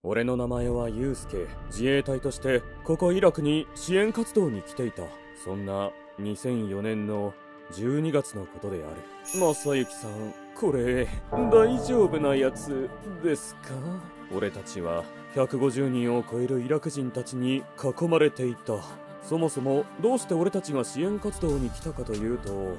俺の名前はユウスケ。自衛隊としてここイラクに支援活動に来ていた。そんな2004年の12月のことである。正幸さん、これ大丈夫なやつですか？俺たちは150人を超えるイラク人たちに囲まれていた。そもそもどうして俺たちが支援活動に来たかというと、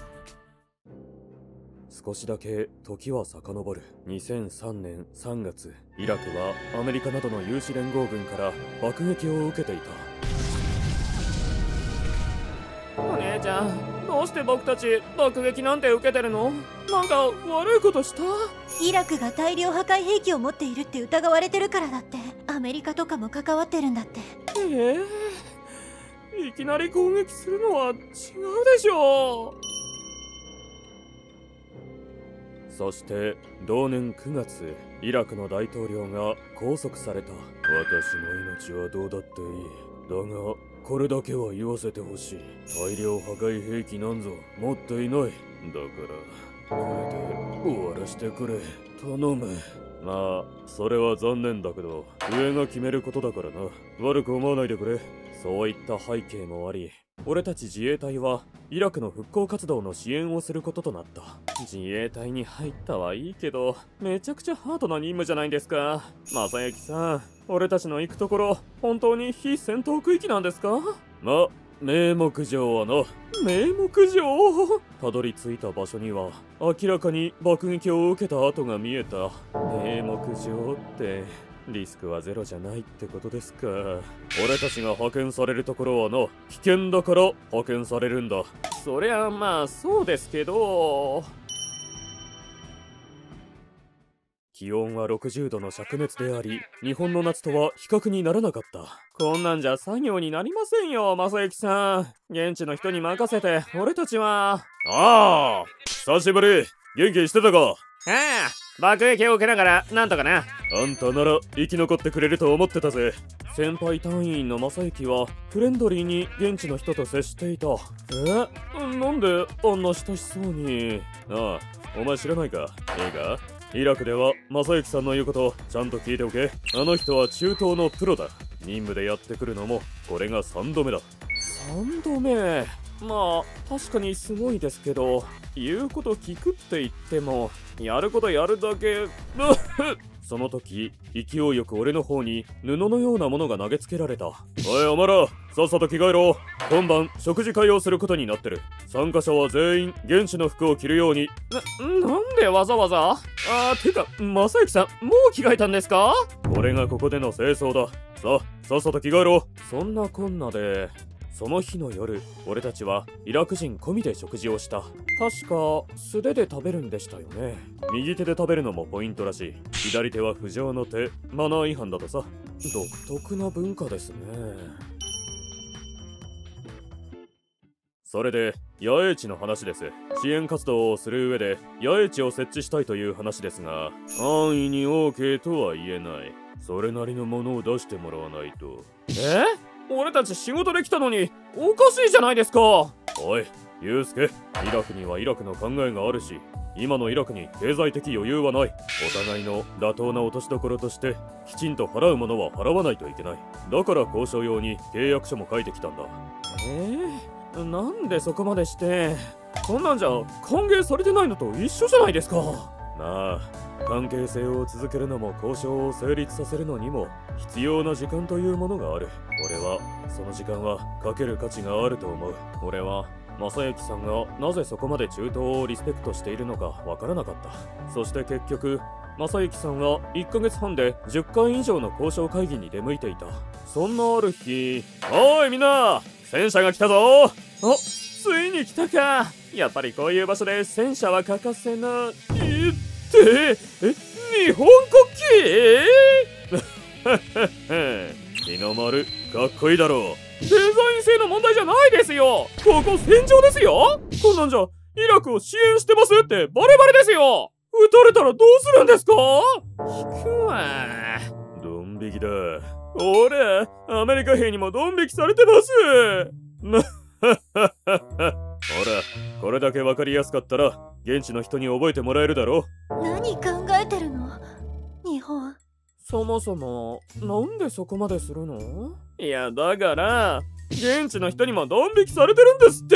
少しだけ時は遡る。2003年3月、イラクはアメリカなどの有志連合軍から爆撃を受けていた。お姉ちゃん、どうして僕たち爆撃なんて受けてるの？なんか悪いことした？ イラクが大量破壊兵器を持っているって疑われてるからだって。アメリカとかも関わってるんだって。 いきなり攻撃するのは違うでしょう。そして同年9月、イラクの大統領が拘束された。私の命はどうだっていい。だがこれだけは言わせてほしい。大量破壊兵器なんぞ持っていない。だからこれで終わらしてくれ。頼む。まあそれは残念だけど上が決めることだからな。悪く思わないでくれ。そういった背景もあり、俺たち自衛隊はイラクの復興活動の支援をすることとなった。自衛隊に入ったはいいけど、めちゃくちゃハードな任務じゃないですか。正幸さん、俺たちの行くところ本当に非戦闘区域なんですか？名目上はな。名目上？たどり着いた場所には明らかに爆撃を受けた跡が見えた。名目上ってリスクはゼロじゃないってことですか。俺たちが派遣されるところはな、危険だから派遣されるんだ。そりゃまあそうですけど、気温は60度の灼熱であり、日本の夏とは比較にならなかった。こんなんじゃ作業になりませんよ、正幸さん。現地の人に任せて、俺たちは。ああ、久しぶり。元気してたか？爆撃を受けながらなんとかな。あんたなら生き残ってくれると思ってたぜ。先輩隊員の正幸はフレンドリーに現地の人と接していた。なんであんな親しそうに。ああ、お前知らないか？イラクでは正幸さんの言うことちゃんと聞いておけ。あの人は中東のプロだ。任務でやってくるのもこれが3度目だ。3度目。まあ確かにすごいですけど、言うこと聞くって言ってもやることやるだけ。その時勢いよく俺の方に布のようなものが投げつけられた。おいお前ら、さっさと着替えろ。今晩食事会をすることになってる。参加者は全員現地の服を着るように。なんでわざわざ？てか正幸さん、もう着替えたんですか？これがここでの清掃だ。さっさと着替えろ。そんなこんなでその日の夜、俺たちはイラク人込みで食事をした。確か素手で食べるんでしたよね。右手で食べるのもポイントらしい。左手は不浄の手、マナー違反だとさ。独特な文化ですね。それで野営地の話です。支援活動をする上で野営地を設置したいという話ですが、安易に OK とは言えない。それなりのものを出してもらわないと。俺たち仕事で来たのにおかしいじゃないですか。おい、ユウスケ、イラクにはイラクの考えがあるし、今のイラクに経済的余裕はない。お互いの妥当な落としどころとしてきちんと払うものは払わないといけない。だから交渉用に契約書も書いてきたんだ。なんでそこまでして。こんなんじゃ歓迎されてないのと一緒じゃないですか。なあ、関係性を続けるのも交渉を成立させるのにも必要な時間というものがある。俺はその時間はかける価値があると思う。俺は正幸さんがなぜそこまで中東をリスペクトしているのかわからなかった。そして結局正幸さんは1ヶ月半で10回以上の交渉会議に出向いていた。そんなある日、おいみんな、戦車が来たぞ。ついに来たか。やっぱりこういう場所で戦車は欠かせない。日本国旗？日の丸かっこいいだろう。デザイン性の問題じゃないですよ。ここ戦場ですよ。こんなんじゃイラクを支援してますってバレバレですよ。撃たれたらどうするんですか？引くわ。ドン引きだ。俺アメリカ兵にもドン引きされてます。ほら、これだけ分かりやすかったら現地の人に覚えてもらえるだろう。 何考えてるの？日本。 そもそもなんでそこまでするの？いやだから現地の人にもドン引きされてるんですって。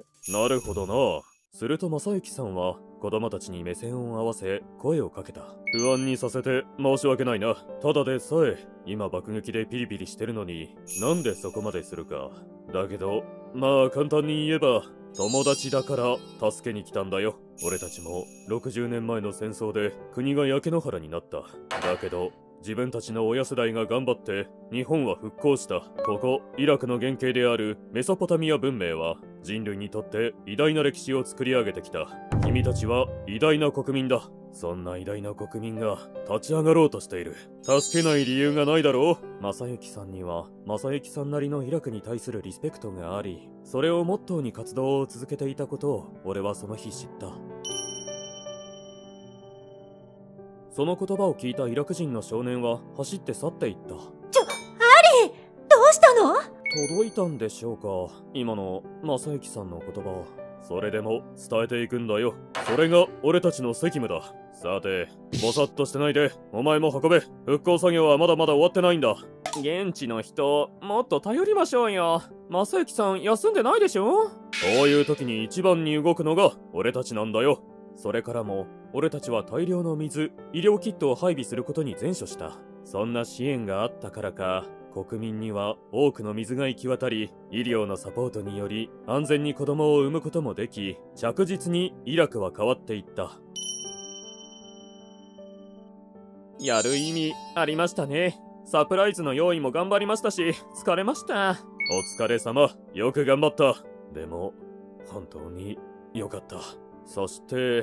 なるほどな。すると正幸さんは子供たちに目線を合わせ声をかけた。不安にさせて申し訳ないな。ただでさえ今爆撃でピリピリしてるのになんでそこまでするか。だけどまあ簡単に言えば友達だから助けに来たんだよ。俺たちも60年前の戦争で国が焼け野原になった。だけど自分たちの親世代が頑張って日本は復興した。ここイラクの原型であるメソポタミア文明は人類にとって偉大な歴史を作り上げてきた。君たちは偉大な国民だ。そんな偉大な国民が立ち上がろうとしている。助けない理由がないだろう。正幸さんには正幸さんなりのイラクに対するリスペクトがあり、それをモットーに活動を続けていたことを俺はその日知った。その言葉を聞いたイラク人の少年は走って去っていった。 アリー、どうしたの？ 届いたんでしょうか、今の正幸さんの言葉を。それでも伝えていくんだよ。それが俺たちの責務だ。さて、ぼさっとしてないでお前も運べ。復興作業はまだまだ終わってないんだ。現地の人もっと頼りましょうよ。正幸さん休んでないでしょ。そういう時に一番に動くのが俺たちなんだよ。それからも俺たちは大量の水、医療キットを配備することに全処した。そんな支援があったからか国民には多くの水が行き渡り、医療のサポートにより安全に子供を産むこともでき、着実にイラクは変わっていった。やる意味ありましたね。サプライズの用意も頑張りましたし、疲れました。お疲れ様、よく頑張った。でも本当によかった。そして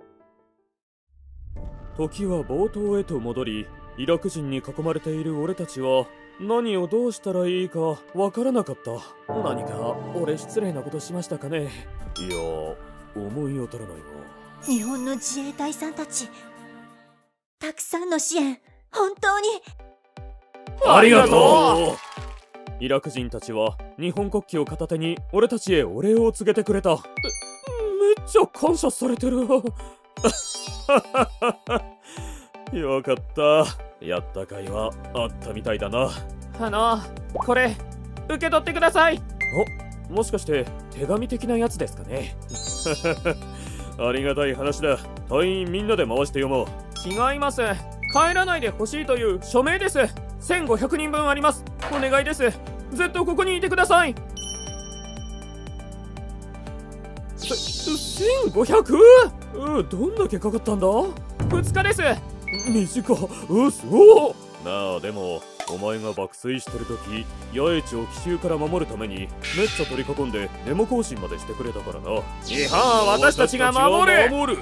時は冒頭へと戻り、イラク人に囲まれている俺たちは何をどうしたらいいかわからなかった。何か俺失礼なことしましたかね。いや、思い当たらないな。 日本の自衛隊さんたち、たくさんの支援本当にありがとう。イラク人たちは日本国旗を片手に俺たちへお礼を告げてくれた。めっちゃ感謝されてる。よかった。やった甲斐はあったみたいだな。これ受け取ってください。もしかして手紙的なやつですかね。ありがたい話だ。隊員みんなで回して読もう。違います。帰らないでほしいという署名です。1500人分あります。お願いです。ずっとここにいてください。1500？どんだけかかったんだ？2日です。短っ。すごっ。なあ、でもお前が爆睡してる時、野営地を奇襲から守るためにめっちゃ取り囲んでデモ行進までしてくれたからな。日本は私たちが守る。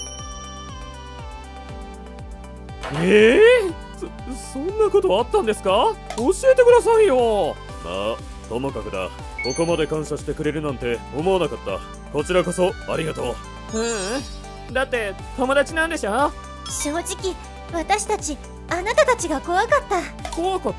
そんなことあったんですか？教えてくださいよ。まあともかくだ。ここまで感謝してくれるなんて思わなかった。こちらこそありがとう。だって友達なんでしょ。 正直私たち、あなたたちが怖かった。 怖かった？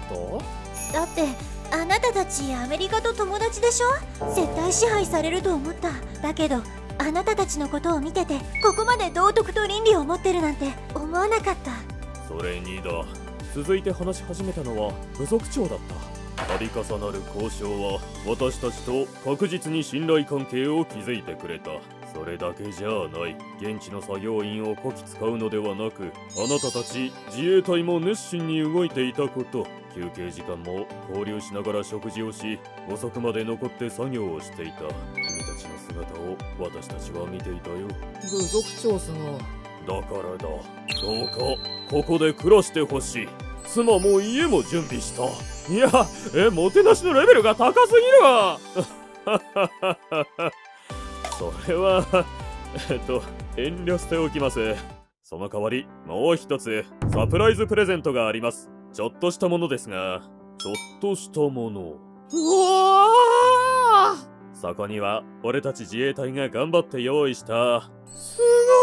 だってあなたたちアメリカと友達でしょ。絶対支配されると思った。だけどあなたたちのことを見てて、ここまで道徳と倫理を持ってるなんて思わなかった。 それにだ。続いて話し始めたのは部族長だった。度重なる交渉は私たちと確実に信頼関係を築いてくれた。それだけじゃない。現地の作業員をこき使うのではなく、あなたたち自衛隊も熱心に動いていたこと、休憩時間も交流しながら食事をし、遅くまで残って作業をしていた。君たちの姿を私たちは見ていたよ。部族長さん。だからだ、どうかここで暮らしてほしい。妻も家も準備した。いや、もてなしのレベルが高すぎるわ。それは遠慮しておきます。その代わりもう一つサプライズプレゼントがあります。ちょっとしたものですが。ちょっとしたもの。うわー！そこには俺たち自衛隊が頑張って用意したす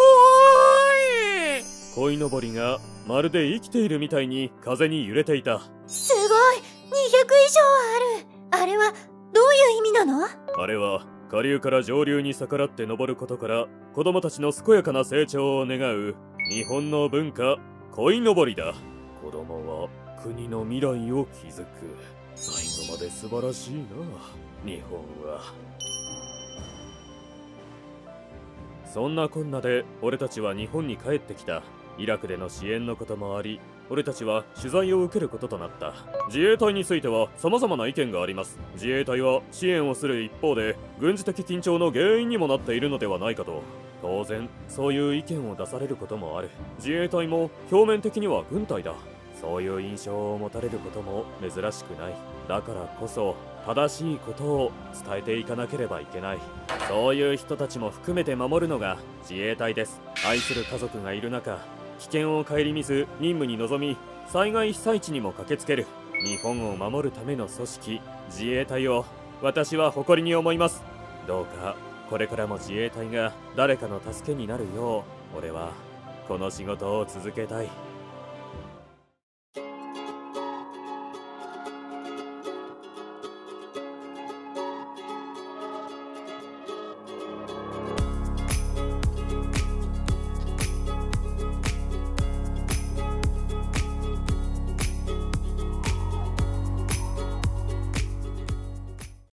ごーい鯉のぼりがまるで生きているみたいに風に揺れていた。 すごい！200以上ある。あれはどういう意味なの？ あれは下流から上流に逆らって登ることから子供たちの健やかな成長を願う日本の文化、鯉のぼりだ。 子供は国の未来を築く。最後まで素晴らしいな、日本は。そんなこんなで俺たちは日本に帰ってきた。イラクでの支援のこともあり、俺たちは取材を受けることとなった。自衛隊については様々な意見があります。自衛隊は支援をする一方で軍事的緊張の原因にもなっているのではないかと。当然そういう意見を出されることもある。自衛隊も表面的には軍隊だ。そういう印象を持たれることも珍しくない。だからこそ正しいことを伝えていかなければいけない。そういう人たちも含めて守るのが自衛隊です。愛する家族がいる中、危険を顧みず任務に臨み、災害被災地にも駆けつける日本を守るための組織、自衛隊を私は誇りに思います。どうかこれからも自衛隊が誰かの助けになるよう、俺はこの仕事を続けたい。